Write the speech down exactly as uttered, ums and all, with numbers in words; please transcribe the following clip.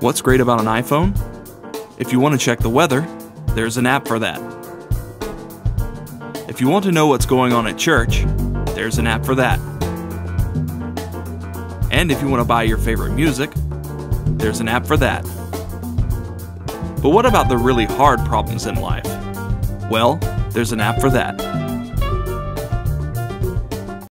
What's great about an iPhone? If you want to check the weather, there's an app for that. If you want to know what's going on at church, there's an app for that. And if you want to buy your favorite music, there's an app for that. But what about the really hard problems in life? Well, there's an app for that.